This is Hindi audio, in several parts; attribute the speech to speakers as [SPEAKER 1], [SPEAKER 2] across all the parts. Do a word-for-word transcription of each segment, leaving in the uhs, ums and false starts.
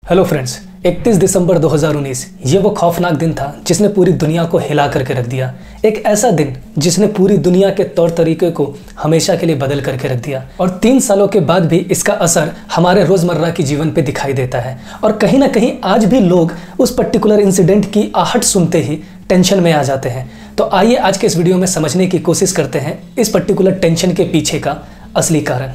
[SPEAKER 1] हेलो फ्रेंड्स, इकतीस दिसंबर दो हज़ार उन्नीस ये वो खौफनाक दिन था जिसने पूरी दुनिया को हिला करके रख दिया। एक ऐसा दिन जिसने पूरी दुनिया के तौर तरीके को हमेशा के लिए बदल करके रख दिया और तीन सालों के बाद भी इसका असर हमारे रोज़मर्रा की जीवन पे दिखाई देता है। और कहीं ना कहीं आज भी लोग उस पर्टिकुलर इंसिडेंट की आहट सुनते ही टेंशन में आ जाते हैं। तो आइए आज के इस वीडियो में समझने की कोशिश करते हैं इस पर्टिकुलर टेंशन के पीछे का असली कारण।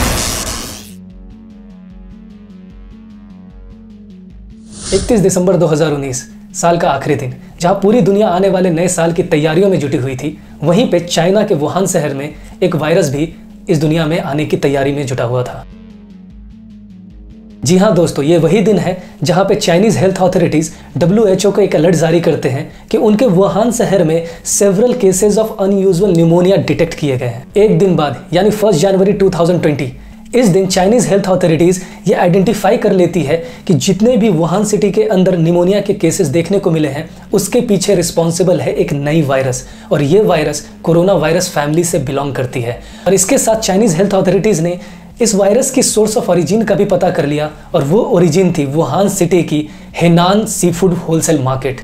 [SPEAKER 1] इकतीस दिसंबर दो हज़ार उन्नीस साल का आखिरी दिन, जहां पूरी दुनिया आने वाले नए साल की तैयारियों में जुटी हुई थी, वहीं पे चाइना के वुहान शहर में एक वायरस भी इस दुनिया में आने की तैयारी में जुटा हुआ था। जी हां दोस्तों, ये वही दिन है जहां पे Chinese health authorities W H O को एक अलर्ट जारी करते हैं कि उनके वुहान शहर में several cases of unusual pneumonia detect किए गए हैं। एक दिन बाद यानी फर्स्ट जनवरी दो हज़ार बीस, इस दिन चाइनीज हेल्थ अथॉरिटीज ये आइडेंटिफाई कर लेती है कि जितने भी वुहान सिटी के अंदर निमोनिया के केसेस देखने को मिले हैं, उसके पीछे रिस्पॉन्सिबल है एक नई वायरस, और ये वायरस कोरोना वायरस फैमिली से बिलोंग करती है। और इसके साथ चाइनीज हेल्थ अथॉरिटीज ने इस वायरस की सोर्स ऑफ ओरिजिन का भी पता कर लिया, और वो ओरिजिन थी वुहान सिटी की Huanan sea food wholesale market.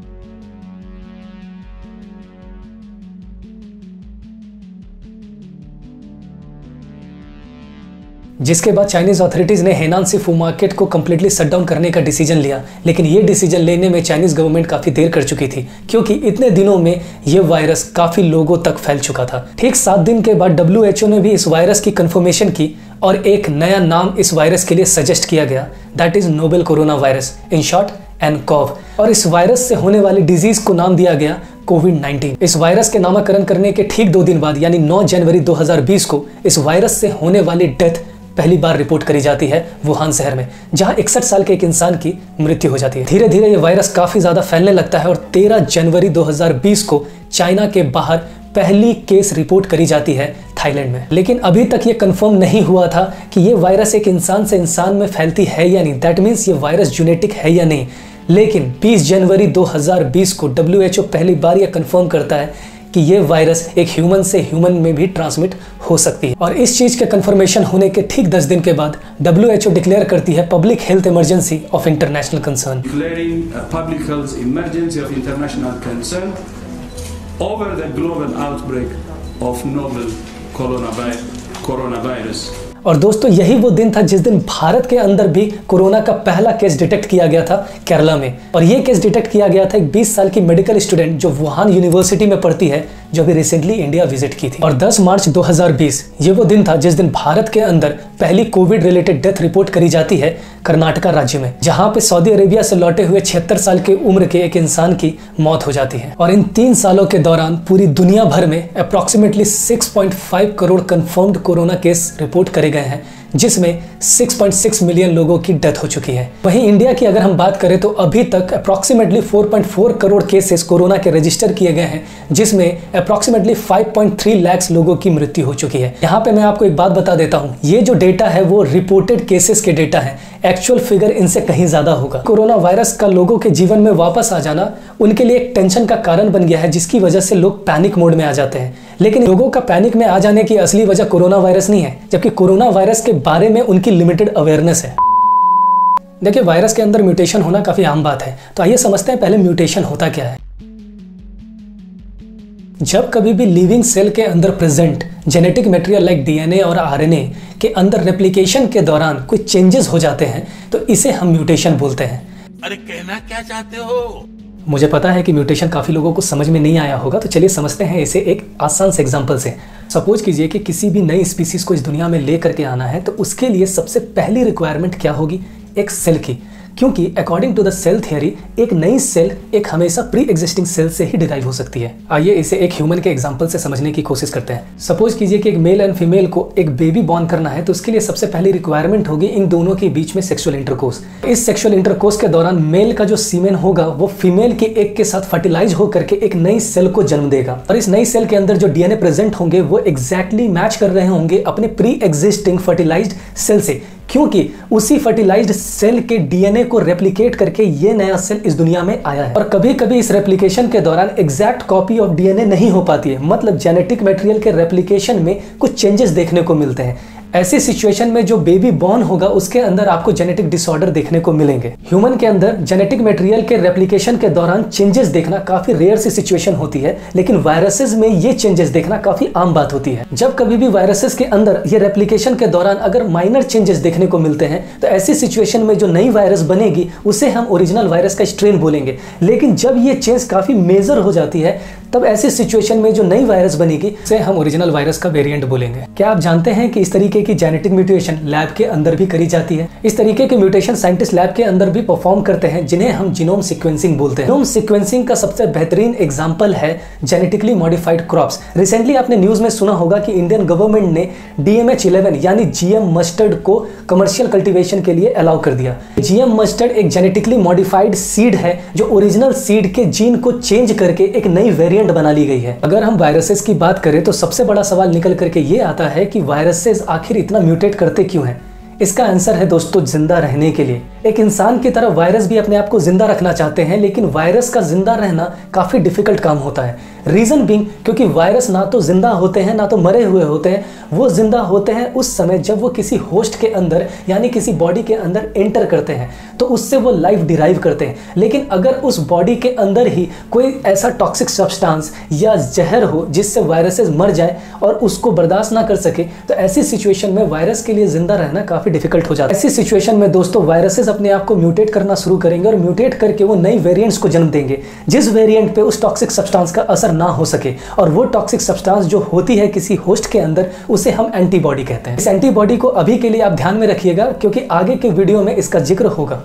[SPEAKER 1] जिसके बाद चाइनीज अथॉरिटीज ने हेनान सी फूड मार्केट को कंप्लीटली शट डाउन करने का डिसीजन लिया। लेकिन ये डिसीजन लेने में चाइनीज गवर्नमेंट काफी देर कर चुकी थी, क्योंकि इतने दिनों में ये वायरस काफी लोगों तक फैल चुका था। ठीक सात दिन के बाद डब्ल्यू एच ओ ने भी इस वायरस की कंफर्मेशन की और एक नया नाम इस वायरस के लिए सजेस्ट किया गया, that is novel corona virus, in short N CoV. और इस वायरस से होने वाली डिजीज को नाम दिया गया कोविड नाइनटीन। इस वायरस के नामकरण करने के ठीक दो दिन बाद यानी नौ जनवरी दो हज़ार बीस को इस वायरस से होने वाली डेथ पहली बार रिपोर्ट करी जाती है वुहान शहर में, जहां इकसठ साल के एक इंसान की मृत्यु हो जाती है। धीरे धीरे ये वायरस काफी ज्यादा फैलने लगता है और तेरह जनवरी दो हज़ार बीस को चाइना के बाहर पहली केस रिपोर्ट करी जाती है थाईलैंड में। लेकिन अभी तक ये कंफर्म नहीं हुआ था कि ये वायरस एक इंसान से इंसान में फैलती है या नहीं, दैट मीन्स ये वायरस जेनेटिक है या नहीं। लेकिन बीस जनवरी दो हज़ार बीस को डब्ल्यू एच ओ पहली बार यह कंफर्म करता है कि ये वायरस एक ह्यूमन से ह्यूमन में भी ट्रांसमिट हो सकती है। और इस चीज के कंफर्मेशन होने के ठीक दस दिन के बाद डब्ल्यू एच ओ डिक्लेयर करती है public health emergency of international concern.
[SPEAKER 2] Declaring a public health emergency of international concern over the global outbreak of novel coronavirus.
[SPEAKER 1] और दोस्तों, यही वो दिन था जिस दिन भारत के अंदर भी कोरोना का पहला केस डिटेक्ट किया गया था केरला में। और ये केस डिटेक्ट किया गया था एक बीस साल की मेडिकल स्टूडेंट जो वुहान यूनिवर्सिटी में पढ़ती है, जो अभी रिसेंटली इंडिया विजिट की थी। और दस मार्च दो हज़ार बीस ये वो दिन था जिस दिन भारत के अंदर पहली कोविड रिलेटेड डेथ रिपोर्ट करी जाती है कर्नाटका राज्य में, जहां पे सऊदी अरेबिया से लौटे हुए छिहत्तर साल की उम्र के एक इंसान की मौत हो जाती है। और इन तीन सालों के दौरान पूरी दुनिया भर में अप्रोक्सीमेटली छह पॉइंट पाँच crore confirmed corona case report करे गए हैं, जिसमें छह पॉइंट छह मिलियन लोगों की डेथ हो चुकी है। वहीं इंडिया की अगर हम बात करें तो अभी तक अप्रोक्सीमेटली चार पॉइंट चार करोड़ केसेस कोरोना के रजिस्टर किए गए हैं, जिसमें अप्रोक्सीमेटली पाँच पॉइंट तीन लाख लोगों की मृत्यु हो चुकी है। यहाँ पे मैं आपको एक बात बता देता हूँ, ये जो डेटा है वो रिपोर्टेड केसेस के डेटा है, एक्चुअल फिगर इनसे कहीं ज्यादा होगा। कोरोना वायरस का लोगों के जीवन में वापस आ जाना उनके लिए एक टेंशन का कारण बन गया है, जिसकी वजह से लोग पैनिक मोड में आ जाते हैं। लेकिन लोगों का पैनिक में आ जाने की असली वजह कोरोना वायरस नहीं है, जबकि कोरोना वायरस के बारे में उनकी लिमिटेड अवेयरनेस है। देखिए, वायरस के अंदर म्यूटेशन होना काफी आम बात है, तो आइए समझते हैं पहले म्यूटेशन होता क्या है। जब कभी भी लिविंग सेल के अंदर present genetic material like D N A और आर एन ए के अंदर रेप्लिकेशन के दौरान कोई चेंजेस हो जाते हैं, तो इसे हम म्यूटेशन बोलते हैं।
[SPEAKER 3] अरे कहना क्या चाहते हो?
[SPEAKER 1] मुझे पता है कि म्यूटेशन काफी लोगों को समझ में नहीं आया होगा, तो चलिए समझते हैं इसे एक आसान से एग्जांपल से। सपोज कीजिए कि किसी भी नई स्पीसीज को इस दुनिया में ले करके आना है, तो उसके लिए सबसे पहली रिक्वायरमेंट क्या होगी? एक सेल की, क्योंकि according to the cell theory एक नई सेल एक हमेशा प्री एग्जिस्टिंग सेल से ही डिराइव हो सकती है। आइए इसे एक ह्यूमन के एग्जांपल से समझने की कोशिश करते हैं। सपोज कीजिए कि एक मेल एंड फीमेल को एक बेबी बॉर्न करना है, तो उसके लिए सबसे पहली रिक्वायरमेंट होगी इन दोनों के बीच में सेक्सुअल इंटरकोर्स। इस सेक्सुअल इंटरकोर्स के दौरान मेल का जो सीमेन होगा वो फीमेल के एग के साथ फर्टिलाइज होकर के एक नई सेल को जन्म देगा, और इस नई सेल के अंदर जो डीएनए प्रेजेंट होंगे वो एग्जैक्टली मैच कर रहे होंगे अपने प्री एग्जिस्टिंग फर्टिलाइज्ड सेल से, क्योंकि उसी फर्टिलाइज्ड सेल के डीएनए को रेप्लिकेट करके ये नया सेल इस दुनिया में आया है। और कभी कभी इस रेप्लिकेशन के दौरान एग्जैक्ट कॉपी ऑफ डीएनए नहीं हो पाती है, मतलब जेनेटिक मटेरियल के रेप्लिकेशन में कुछ चेंजेस देखने को मिलते हैं। ऐसी सिचुएशन में जो बेबी बॉर्न होगा उसके अंदर आपको जेनेटिक डिसऑर्डर देखने को मिलेंगे। ह्यूमन के अंदर जेनेटिक मटेरियल के रेप्लिकेशन के दौरान चेंजेस देखना काफी रेयर सी सिचुएशन होती है, लेकिन वायरसेस में ये चेंजेस देखना काफी आम बात होती है। जब कभी भी वायरसेस के अंदर ये रेप्लिकेशन के दौरान अगर माइनर चेंजेस देखने को मिलते हैं तो ऐसी सिचुएशन में जो नई वायरस बनेगी उसे हम ओरिजिनल वायरस का स्ट्रेन बोलेंगे। लेकिन जब ये चेंज काफी मेजर हो जाती है तब ऐसी सिचुएशन में जो नई वायरस बनेगी उसे हम ओरिजिनल वायरस का वेरिएंट बोलेंगे। क्या आप जानते हैं कि इस तरीके की जेनेटिक म्यूटेशन लैब के अंदर भी करी जाती है? इस तरीके के म्यूटेशन साइंटिस्ट लैब के अंदर भी परफॉर्म करते हैं, जिन्हें हम जीनोम सीक्वेंसिंग बोलते हैं। जीनोम सीक्वेंसिंग का सबसे बेहतरीन एग्जांपल है जेनेटिकली मॉडिफाइड क्रॉप्स। रिसेंटली आपने न्यूज में सुना होगा कि इंडियन गवर्नमेंट ने डी एम एच इलेवन यानी जीएम मस्टर्ड को कमर्शियल कल्टीवेशन के लिए अलाउ कर दिया। जीएम मस्टर्ड एक जेनेटिकली मॉडिफाइड सीड है जो ओरिजिनल सीड के जीन को चेंज करके एक नई वेरिएंट बना ली गई है। अगर हम वायरसेस की बात करें तो सबसे बड़ा सवाल निकल करके ये आता है कि वायरसेस आखिर इतना म्यूटेट करते क्यों हैं? इसका आंसर है दोस्तों जिंदा रहने के लिए। एक इंसान की तरह वायरस भी अपने आप को जिंदा रखना चाहते हैं, लेकिन वायरस का जिंदा रहना काफी डिफिकल्ट काम होता है। रीजन बीइंग क्योंकि वायरस ना तो जिंदा होते हैं ना तो मरे हुए होते हैं। वो जिंदा होते हैं उस समय जब वो किसी होस्ट के अंदर यानी किसी बॉडी के अंदर एंटर करते हैं तो उससे वो लाइफ डिराइव करते हैं। लेकिन अगर उस बॉडी के अंदर ही कोई ऐसा टॉक्सिक सब्सटेंस या जहर हो जिससे वायरसेस मर जाए और उसको बर्दाश्त ना कर सके तो ऐसी सिचुएशन में वायरस के लिए जिंदा रहना काफी डिफिकल्ट हो जाता है। ऐसी सिचुएशन में दोस्तों वायरसेस अपने आप को म्यूटेट करना शुरू करेंगे और म्यूटेट करके वो नई वेरिएंट्स को जन्म देंगे जिस वेरिएंट पे उस टॉक्सिक सब्सटेंस का असर ना हो सके, और वो टॉक्सिक सब्सटेंस जो होती है किसी होस्ट के अंदर उसे हम एंटीबॉडी कहते हैं। इस एंटीबॉडी को अभी के लिए आप ध्यान में रखिएगा क्योंकि आगे के वीडियो में इसका जिक्र होगा।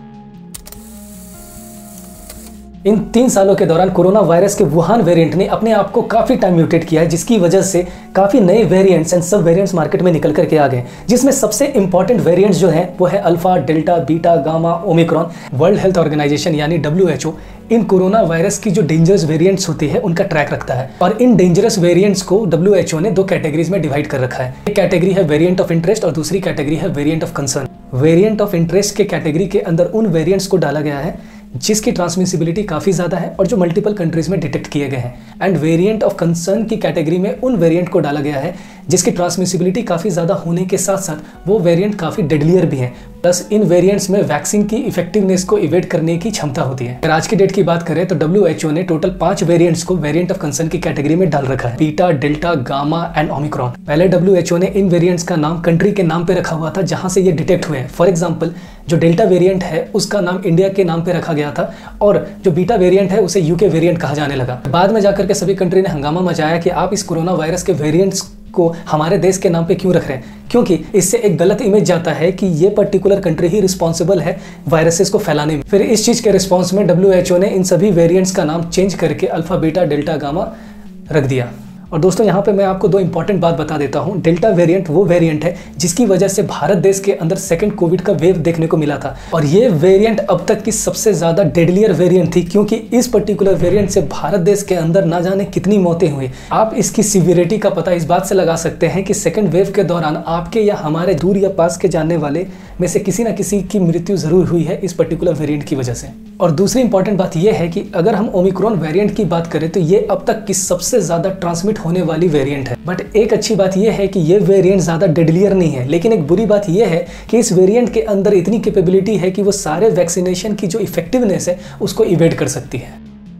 [SPEAKER 1] इन तीन सालों के दौरान कोरोना वायरस के वुहान वेरिएंट ने अपने आप को काफी टाइम म्यूटेट किया है, जिसकी वजह से काफी नए variants and sub variants market में निकल करके आ गए, जिसमें सबसे इंपॉर्टेंट वेरिएंट्स जो हैं वो है alpha, delta, beta, gamma, omicron. World health organisation यानी डब्ल्यू एच ओ इन कोरोना वायरस की जो डेंजरस वेरिएंट्स होती है उनका ट्रैक रखता है, और इन डेंजरस वेरिएंट्स को डब्ल्यू एच ओ ने दो कैटेगरीज में डिवाइड कर रखा है। एक कैटेगरी है वेरिएंट ऑफ इंटरेस्ट और दूसरी कैटेगरी है variant of concern. Variant of interest के कैटेगरी के अंदर उन वेरिएंट्स को डाला गया है जिसकी ट्रांसमिसिबिलिटी काफ़ी ज़्यादा है और जो मल्टीपल कंट्रीज में डिटेक्ट किए गए हैं, एंड वेरिएंट ऑफ कंसर्न की कैटेगरी में उन वेरिएंट को डाला गया है जिसकी ट्रांसमिसिबिलिटी काफ़ी ज़्यादा होने के साथ साथ वो वेरिएंट काफ़ी डेडलियर भी हैं, प्लस इन वेरिएंट्स में वैक्सीन की इफेक्टिवनेस को इवेट करने की क्षमता होती है। अगर आज की डेट की बात करें तो डब्ल्यू एच ओ ने टोटल पांच वेरिएंट्स को वेरिएंट ऑफ कंसर्न की कैटेगरी में डाल रखा है, beta, delta, gamma and omicron. पहले डब्ल्यू एच ओ ने इन वेरिएंट्स का नाम कंट्री के नाम पे रखा हुआ था जहां से ये डिटेक्ट हुए हैं। फॉर एग्जाम्पल जो डेल्टा वेरिएंट है उसका नाम इंडिया के नाम पे रखा गया था, और जो बीटा वेरिएंट है उसे यूके वेरिएंट कहा जाने लगा। बाद में जाकर के सभी कंट्री ने हंगामा मचाया कि आप इस कोरोना वायरस के वेरिएंट्स को हमारे देश के नाम पे क्यों रख रहे हैं, क्योंकि इससे एक गलत इमेज जाता है कि ये पर्टिकुलर कंट्री ही रिस्पॉन्सिबल है वायरसेस को फैलाने में। फिर इस चीज के रिस्पॉन्स में डब्ल्यू एच ओ ने इन सभी वेरिएंट्स का नाम चेंज करके अल्फा, बीटा, डेल्टा, गामा रख दिया। और दोस्तों यहाँ पे मैं आपको दो इंपॉर्टेंट बात बता देता हूँ। डेल्टा वेरिएंट वो वेरिएंट है जिसकी वजह से भारत देश के अंदर सेकंड कोविड का वेव देखने को मिला था, और ये वेरिएंट अब तक की सबसे ज्यादा डेडलियर वेरिएंट थी, क्योंकि इस पर्टिकुलर वेरिएंट से भारत देश के अंदर ना जाने कितनी मौतें हुई। आप इसकी सीवियरिटी का पता इस बात से लगा सकते हैं कि सेकेंड वेव के दौरान आपके या हमारे दूर या पास के जानने वाले में से किसी न किसी की मृत्यु जरूर हुई है इस पर्टिकुलर वेरिएंट की वजह से। और दूसरी इंपॉर्टेंट बात यह है कि अगर हम ओमिक्रॉन वेरिएंट की बात करें तो ये अब तक की सबसे ज्यादा ट्रांसमिट होने वाली वेरिएंट है। बट एक अच्छी बात यह है कि ये वेरिएंट ज्यादा डेडलियर नहीं है, लेकिन एक बुरी बात यह है कि इस वेरिएंट के अंदर इतनी कैपेबिलिटी है कि वो सारे वैक्सीनेशन की जो इफेक्टिवनेस है उसको इवेट कर सकती है।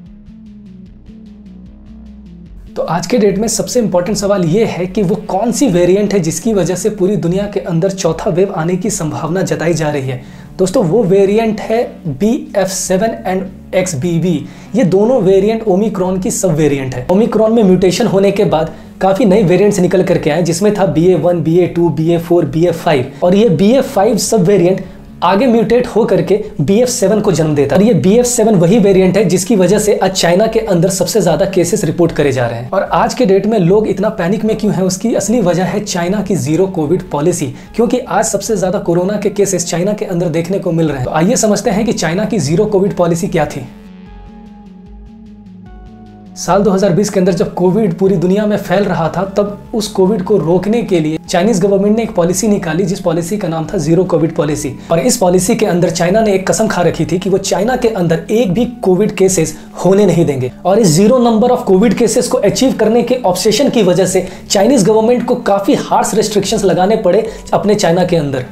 [SPEAKER 1] तो आज के डेट में सबसे इंपॉर्टेंट सवाल यह है कि वो कौन सी वेरिएंट है जिसकी वजह से पूरी दुनिया के अंदर चौथा वेव आने की संभावना जताई जा रही है। दोस्तों वो वेरिएंट है B F seven and X B B. ये दोनों वेरिएंट ओमिक्रॉन की सब वेरिएंट है। ओमिक्रॉन में म्यूटेशन होने के बाद काफी नए वेरिएंट्स निकल करके आए, जिसमें था B A one, B A two, B A four, B A five, और ये बी ए फाइव सब वेरिएंट आगे म्यूटेट हो करके बी एफ सेवन को जन्म देता है। और ये बी एफ सेवन वही वेरिएंट है जिसकी वजह से आज चाइना के अंदर सबसे ज्यादा केसेस रिपोर्ट करे जा रहे हैं। और आज के डेट में लोग इतना पैनिक में क्यों हैं, उसकी असली वजह है चाइना की जीरो कोविड पॉलिसी, क्योंकि आज सबसे ज्यादा कोरोना के केसेस चाइना के अंदर देखने को मिल रहे हैं। तो आइए समझते हैं कि चाइना की जीरो कोविड पॉलिसी क्या थी। साल दो हज़ार बीस के अंदर जब कोविड पूरी दुनिया में फैल रहा था, तब उस कोविड को रोकने के लिए चाइनीज गवर्नमेंट ने एक पॉलिसी निकाली, जिस पॉलिसी का नाम था जीरो कोविड पॉलिसी। और इस पॉलिसी के अंदर चाइना ने एक कसम खा रखी थी कि वो चाइना के अंदर एक भी कोविड केसेस होने नहीं देंगे। और इस zero number of covid cases को अचीव करने के ऑब्सेशन की वजह से चाइनीज गवर्नमेंट को काफी हार्श रेस्ट्रिक्शंस लगाने पड़े अपने चाइना के अंदर।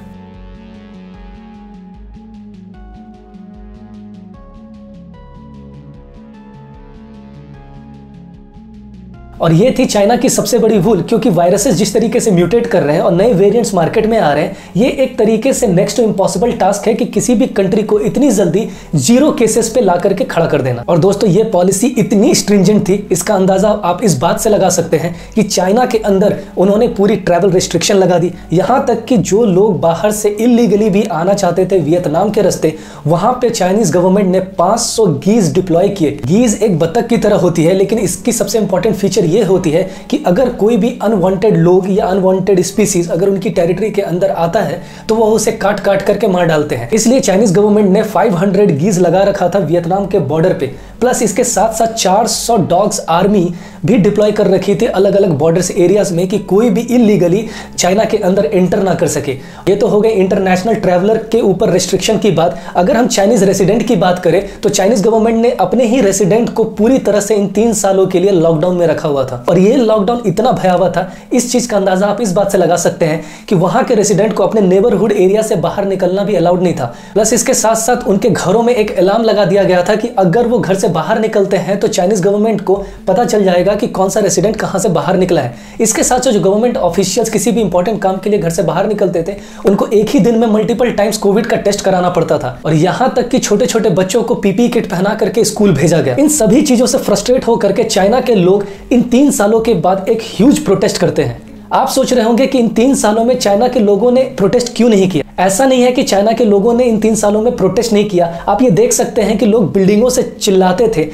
[SPEAKER 1] और ये थी चाइना की सबसे बड़ी भूल, क्योंकि वायरसेस जिस तरीके से म्यूटेट कर रहे हैं और नए वेरिएंट्स मार्केट में आ रहे हैं, ये एक तरीके से नेक्स्ट टू इम्पॉसिबल टास्क है कि किसी भी कंट्री को इतनी जल्दी जीरो केसेस पे ला करके खड़ा कर देना। और दोस्तों, ये पॉलिसी इतनी स्ट्रिंजेंट थी, इसका अंदाजा आप इस बात से लगा सकते हैं कि चाइना के अंदर उन्होंने पूरी ट्रैवल रिस्ट्रिक्शन लगा दी। यहां तक कि जो लोग बाहर से इलीगली भी आना चाहते थे वियतनाम के रास्ते, वहां पे चाइनीज गवर्नमेंट ने पांच सौ गीज डिप्लॉय किए। गीज एक बतख की तरह होती है, लेकिन इसकी सबसे इंपॉर्टेंट फीचर ये होती है कि अगर कोई भी अनवांटेड लोग या अनवांटेड स्पीसीज अगर उनकी टेरिटरी के अंदर आता है तो वो उसे काट काट करके मार डालते हैं। इसलिए चाइनीज गवर्नमेंट ने पाँच सौ गीज लगा रखा था वियतनाम के बॉर्डर पे, प्लस इसके साथ साथ चार सौ डॉग्स आर्मी भी डिप्लॉय कर रखी थी अलग अलग बॉर्डर्स एरियाज में, कि कोई भी इलीगली चाइना के अंदर एंटर ना कर सके। ये तो हो गए इंटरनेशनल ट्रैवलर के ऊपर रिस्ट्रिक्शन की बात। अगर हम चाइनीज रेसिडेंट की बात करें तो चाइनीज गवर्नमेंट ने अपने ही रेसिडेंट को पूरी तरह से इन तीन सालों के लिए लॉकडाउन में रखा हुआ था। और ये लॉकडाउन इतना भयावह था, इस चीज का अंदाजा आप इस बात से लगा सकते हैं कि वहां के रेसिडेंट को अपने नेबरहुड एरिया से बाहर निकलना भी अलाउड नहीं था। प्लस इसके साथ साथ उनके घरों में एक अलार्म लगा दिया गया था कि अगर वो घर से बाहर निकलते हैं तो चाइनीज गवर्नमेंट को पता चल जाएगा कि कौन सा रेसिडेंट कहां से बाहर निकला है। इसके साथ साथ जो गवर्नमेंट ऑफिशियल्स किसी भी इंपॉर्टेंट काम के लिए घर से बाहर निकलते थे, उनको एक ही दिन में मल्टीपल टाइम्स कोविड का टेस्ट कराना पड़ता था। और यहां तक कि छोटे छोटे बच्चों को पीपी किट पहना करके स्कूल भेजा गया। इन सभी चीजों से फ्रस्ट्रेट होकर के चाइना के लोग इन तीन सालों के बाद एक ह्यूज प्रोटेस्ट करते हैं। आप सोच रहे होंगे कि इन तीन सालों में चाइना के लोगों ने प्रोटेस्ट क्यों नहीं किया। ऐसा नहीं है कि चाइना के लोगों ने इन तीन सालों में प्रोटेस्ट नहीं किया। आप ये देख सकते हैं कि लोग बिल्डिंगों से चिल्लाते थे,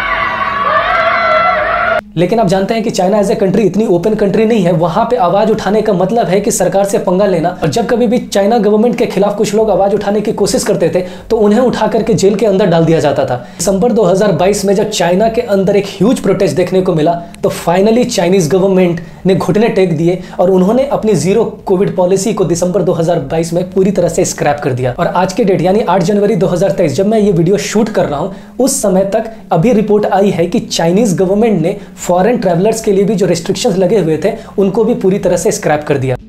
[SPEAKER 1] लेकिन आप जानते हैं कि चाइना एज ए कंट्री इतनी ओपन कंट्री नहीं है। वहां पे आवाज उठाने का मतलब है कि सरकार से पंगा लेना। और जब कभी भी चाइना गवर्नमेंट के खिलाफ कुछ लोग आवाज उठाने की कोशिश करते थे तो उन्हें उठा करके जेल के अंदर डाल दिया जाता था। दिसंबर दो हज़ार बाईस में जब चाइना के अंदर एक ह्यूज प्रोटेस्ट देखने को मिला तो फाइनली चाइनीज गवर्नमेंट ने घुटने टेक दिए और उन्होंने अपनी जीरो कोविड पॉलिसी को दिसंबर दो हज़ार बाईस में पूरी तरह से स्क्रैप कर दिया। और आज के डेट यानी आठ जनवरी दो हज़ार तेईस जब मैं ये वीडियो शूट कर रहा हूं, उस समय तक अभी रिपोर्ट आई है कि चाइनीज गवर्नमेंट ने फॉरेन ट्रैवलर्स के लिए भी जो रिस्ट्रिक्शंस लगे हुए थे उनको भी पूरी तरह से स्क्रैप कर दिया।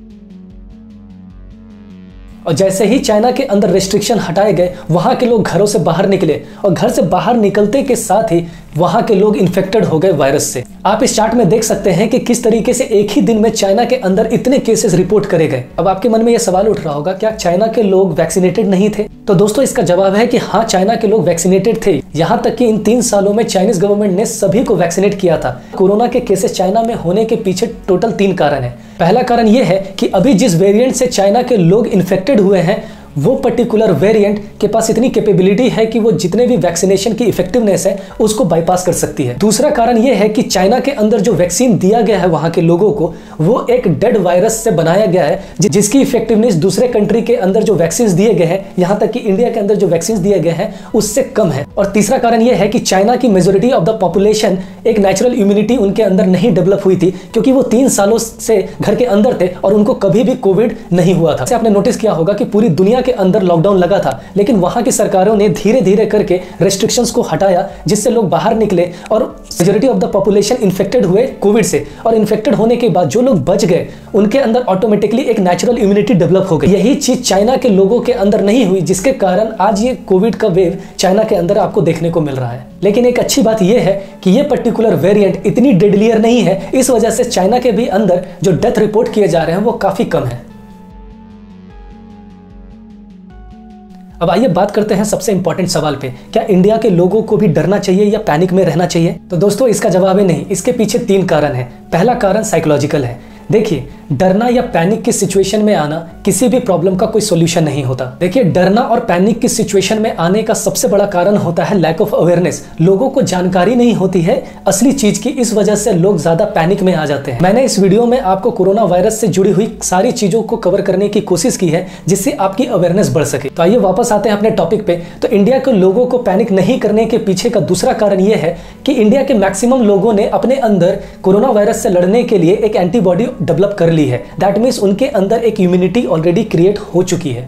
[SPEAKER 1] और जैसे ही चाइना के अंदर रिस्ट्रिक्शन हटाए गए, वहां के लोग घरों से बाहर निकले और घर से बाहर निकलते के साथ ही वहां के लोग इन्फेक्टेड हो गए वायरस से। आप इस चार्ट में देख सकते हैं कि किस तरीके से एक ही दिन में चाइना के अंदर इतने केसेस रिपोर्ट करे गए। अब आपके मन में यह सवाल उठ रहा होगा, क्या चाइना के लोग वैक्सीनेटेड नहीं थे? तो दोस्तों, इसका जवाब है कि हाँ, चाइना के लोग वैक्सीनेटेड थे। यहाँ तक कि इन तीन सालों में चाइनीज गवर्नमेंट ने सभी को वैक्सीनेट किया था। कोरोना के केसेस चाइना में होने के पीछे टोटल तीन कारण है। पहला कारण यह है कि अभी जिस वेरिएंट से चाइना के लोग इन्फेक्टेड हुए हैं, वो पर्टिकुलर वेरिएंट के पास इतनी कैपेबिलिटी है कि वो जितने भी वैक्सीनेशन की इफेक्टिवनेस है उसको बाईपास कर सकती है। दूसरा कारण ये है कि चाइना के अंदर जो वैक्सीन दिया गया है वहां के लोगों को, वो एक डेड वायरस से बनाया गया है, जिसकी इफेक्टिवनेस दूसरे कंट्री के अंदर जो वैक्सीन दिए गए हैं, यहाँ तक कि इंडिया के अंदर जो वैक्सीन दिए गए हैं उससे कम है। और तीसरा कारण यह है कि चाइना की मेजोरिटी ऑफ द पॉपुलेशन एक नेचुरल इम्यूनिटी उनके अंदर नहीं डेवलप हुई थी, क्योंकि वो तीन सालों से घर के अंदर थे और उनको कभी भी कोविड नहीं हुआ था। आपने नोटिस किया होगा कि पूरी दुनिया के अंदर लॉकडाउन लगा था, लेकिन वहां की सरकारों ने धीरे धीरे करके रेस्ट्रिक्शंस को हटाया, जिससे लोग बाहर निकले और majority of the population infected हुए कोविड से। और इन्फेक्टेड होने के बाद जो लोग बच गए, उनके अंदर ऑटोमेटिकली एक नेचुरल इम्यूनिटी डेवलप हो गई। यही चीज चाइना के लोगों के अंदर नहीं हुई, जिसके कारण आज ये कोविड का वेव चाइना के अंदर आपको देखने को मिल रहा है। लेकिन एक अच्छी बात यह है कि ये पर्टिकुलर वेरिएंट इतनी डेडलियर नहीं है, इस वजह से चाइना के भी अंदर जो डेथ रिपोर्ट किए जा रहे हैं वो काफी कम है। अब आइए बात करते हैं सबसे इंपॉर्टेंट सवाल पे, क्या इंडिया के लोगों को भी डरना चाहिए या पैनिक में रहना चाहिए? तो दोस्तों, इसका जवाब है नहीं। इसके पीछे तीन कारण हैं। पहला कारण साइकोलॉजिकल है। देखिए, डरना या पैनिक की सिचुएशन में आना किसी भी प्रॉब्लम का कोई सॉल्यूशन नहीं होता। देखिए, डरना और पैनिक की सिचुएशन में आने का सबसे बड़ा कारण होता है लैक ऑफ अवेयरनेस। लोगों को जानकारी नहीं होती है असली चीज की, इस वजह से लोग ज्यादा पैनिक में आ जाते हैं। मैंने इस वीडियो में आपको कोरोना वायरस से जुड़ी हुई सारी चीजों को कवर करने की कोशिश की है जिससे आपकी अवेयरनेस बढ़ सके। तो आइए वापस आते हैं अपने टॉपिक पे। तो इंडिया के लोगों को पैनिक नहीं करने के पीछे का दूसरा कारण यह है कि इंडिया के मैक्सिमम लोगों ने अपने अंदर कोरोना वायरस से लड़ने के लिए एक एंटीबॉडी डेवलप कर ली है। दैट मीन्स उनके अंदर एक इम्यूनिटी ऑलरेडी क्रिएट हो चुकी है।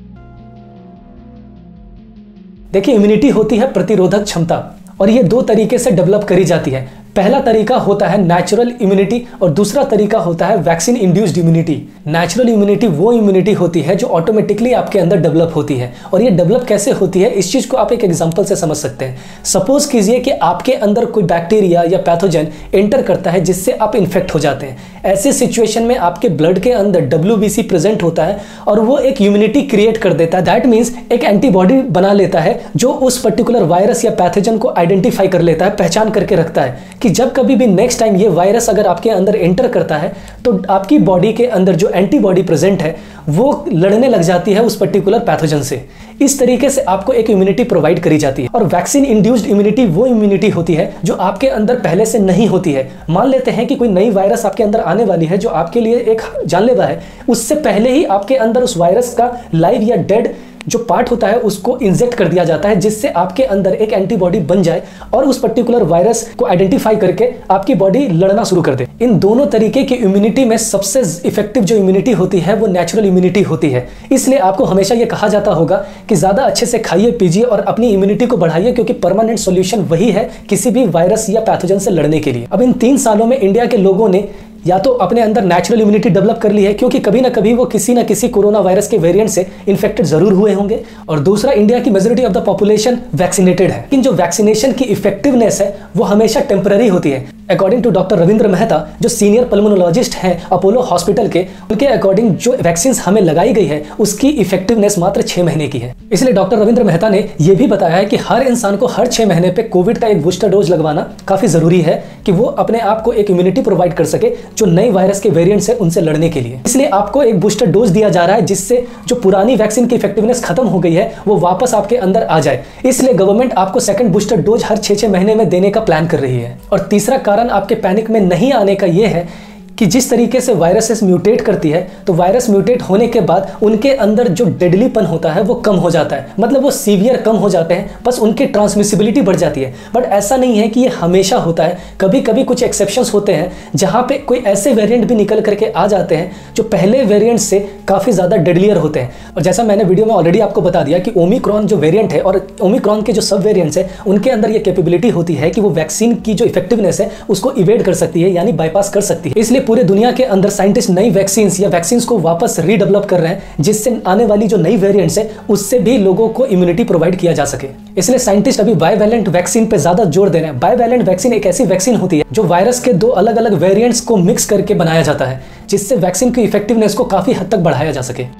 [SPEAKER 1] देखिए, इम्यूनिटी होती है प्रतिरोधक क्षमता और ये दो तरीके से डेवलप करी जाती है। पहला तरीका होता है नेचुरल इम्यूनिटी और दूसरा तरीका होता है vaccine induced immunity. Natural immunity वो इम्यूनिटी होती है जो ऑटोमेटिकली आपके अंदर डेवलप होती है। और ये डेवलप कैसे होती है, इस चीज को आप एक एग्जांपल से समझ सकते हैं। सपोज कीजिए कि आपके अंदर कोई बैक्टीरिया या पैथोजन एंटर करता है जिससे आप इन्फेक्ट हो जाते हैं। ऐसी सिचुएशन में आपके ब्लड के अंदर डब्ल्यू बी सी प्रेजेंट होता है और वो एक इम्यूनिटी क्रिएट कर देता है। दैट मीन्स एक एंटीबॉडी बना लेता है जो उस पर्टिकुलर वायरस या पैथोजन को आइडेंटिफाई कर लेता है, पहचान करके रखता है कि जब कभी भी नेक्स्ट टाइम ये वायरस अगर आपके अंदर एंटर करता है तो आपकी बॉडी के अंदर जो एंटीबॉडी प्रेजेंट है वो लड़ने लग जाती है उस पर्टिकुलर पैथोजन से। इस तरीके से आपको एक इम्यूनिटी प्रोवाइड करी जाती है। और वैक्सीन इंड्यूस्ड इम्यूनिटी वो इम्यूनिटी होती है जो आपके अंदर पहले से नहीं होती है। मान लेते हैं कि कोई नई वायरस आपके अंदर आने वाली है जो आपके लिए एक जानलेवा है, उससे पहले ही आपके अंदर उस वायरस का लाइव या डेड जो पार्ट होता है उसको इंजेक्ट कर दिया जाता है जिससे आपके अंदर एक एंटीबॉडी बन जाए और उस पर्टिकुलर वायरस को आइडेंटिफाई करके आपकी बॉडी लड़ना शुरू कर दे। इन दोनों तरीके की इम्यूनिटी में सबसे इफेक्टिव जो इम्यूनिटी होती है वो नेचुरल इम्यूनिटी होती है। इसलिए आपको हमेशा ये कहा जाता होगा कि ज्यादा अच्छे से खाइए पीजिए और अपनी इम्यूनिटी को बढ़ाइए, क्योंकि परमानेंट सॉल्यूशन वही है किसी भी वायरस या पैथोजन से लड़ने के लिए। अब इन तीन सालों में इंडिया के लोगों ने या तो अपने अंदर नेचुरल इम्यूनिटी डेवलप कर ली है, क्योंकि कभी ना कभी वो किसी ना किसी कोरोना वायरस के वेरिएंट से इन्फेक्टेड जरूर हुए होंगे, और दूसरा इंडिया की majority of the population vaccinated है। लेकिन जो वैक्सीनेशन की इफेक्टिवनेस है वो हमेशा टेम्पररी होती है। According to doctor Ravindra Mehta जो सीनियर पल्मोनोलॉजिस्ट हैं अपोलो हॉस्पिटल के, उनके अकॉर्डिंग जो वैक्सीन हमें लगाई गई है उसकी इफेक्टिवनेस मात्र छह महीने की है। इसलिए डॉक्टर रविंद्र मेहता ने यह भी बताया है कि हर इंसान को हर छह महीने पे कोविड का एक बूस्टर डोज लगवाना काफी जरूरी है कि वो अपने आप को एक इम्यूनिटी प्रोवाइड कर सके जो नई वायरस के वेरिएंट से उनसे लड़ने के लिए। इसलिए आपको एक बूस्टर डोज दिया जा रहा है जिससे जो पुरानी वैक्सीन की इफेक्टिवनेस खत्म हो गई है वो वापस आपके अंदर आ जाए। इसलिए गवर्नमेंट आपको सेकंड बूस्टर डोज हर छह छह महीने में देने का प्लान कर रही है। और तीसरा कारण आपके पैनिक में नहीं आने का यह है कि जिस तरीके से वायरसेस म्यूटेट करती है तो वायरस म्यूटेट होने के बाद उनके अंदर जो डेडलीपन होता है वो कम हो जाता है, मतलब वो सीवियर कम हो जाते हैं, बस उनकी ट्रांसमिसिबिलिटी बढ़ जाती है। बट ऐसा नहीं है कि ये हमेशा होता है, कभी कभी कुछ एक्सेप्शंस होते हैं जहां पे कोई ऐसे वेरिएंट भी निकल करके आ जाते हैं जो पहले वेरिएंट से काफ़ी ज़्यादा डेडलियर होते हैं। और जैसा मैंने वीडियो में ऑलरेडी आपको बता दिया कि ओमिक्रॉन जो वेरियंट है और ओमिक्रॉन के जो सब वेरियंट्स है उनके अंदर ये कैपेबिलिटी होती है कि वो वैक्सीन की जो इफेक्टिवनेस है उसको इवेड कर सकती है, यानी बाईपास कर सकती है। इसलिए पूरे दुनिया के अंदर साइंटिस्ट नई वैक्सीन या वैक्सीन को वापस रीडेवलप कर रहे हैं जिससे आने वाली जो नई वेरिएंट्स है उससे भी लोगों को इम्यूनिटी प्रोवाइड किया जा सके। इसलिए साइंटिस्ट अभी बाइवैलेंट वैक्सीन पे ज्यादा जोर दे रहे हैं। बाइवैलेंट वैक्सीन एक ऐसी वैक्सीन होती है जो वायरस के दो अलग अलग वेरिएंट्स को मिक्स करके बनाया जाता है जिससे वैक्सीन की इफेक्टिवनेस को काफी हद तक बढ़ाया जा सके।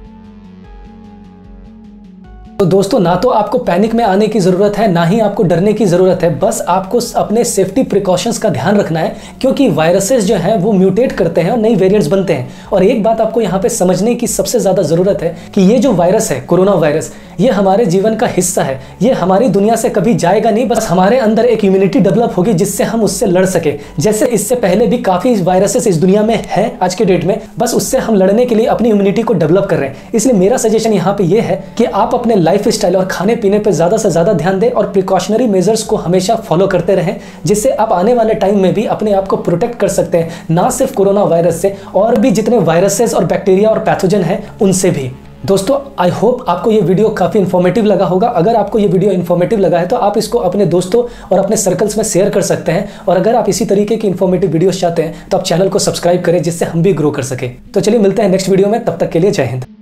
[SPEAKER 1] तो दोस्तों, ना तो आपको पैनिक में आने की ज़रूरत है ना ही आपको डरने की ज़रूरत है, बस आपको अपने सेफ्टी प्रिकॉशंस का ध्यान रखना है, क्योंकि वायरसेस जो हैं वो म्यूटेट करते हैं और नई वेरिएंट्स बनते हैं। और एक बात आपको यहाँ पे समझने की सबसे ज़्यादा ज़रूरत है कि ये जो वायरस है कोरोना वायरस, ये हमारे जीवन का हिस्सा है, ये हमारी दुनिया से कभी जाएगा नहीं, बस हमारे अंदर एक इम्यूनिटी डेवलप होगी जिससे हम उससे लड़ सके। जैसे इससे पहले भी काफ़ी वायरसेस इस दुनिया में है आज के डेट में, बस उससे हम लड़ने के लिए अपनी इम्यूनिटी को डेवलप कर रहे हैं। इसलिए मेरा सजेशन यहाँ पे ये है कि आप अपने लाइफ स्टाइल और खाने पीने पे ज़्यादा से ज़्यादा ध्यान दें और प्रिकॉशनरी मेजर्स को हमेशा फॉलो करते रहें, जिससे आप आने वाले टाइम में भी अपने आप को प्रोटेक्ट कर सकते हैं, ना सिर्फ कोरोना वायरस से और भी जितने वायरसेस और बैक्टीरिया और पैथोजन हैं उनसे भी। दोस्तों, आई होप आपको ये वीडियो काफ़ी इन्फॉर्मेटिव लगा होगा। अगर आपको ये वीडियो इन्फॉर्मेटिव लगा है तो आप इसको अपने दोस्तों और अपने सर्कल्स में शेयर कर सकते हैं। और अगर आप इसी तरीके की इन्फॉर्मेटिव वीडियोस चाहते हैं तो आप चैनल को सब्सक्राइब करें जिससे हम भी ग्रो कर सके। तो चलिए मिलते हैं नेक्स्ट वीडियो में, तब तक के लिए जय हिंद।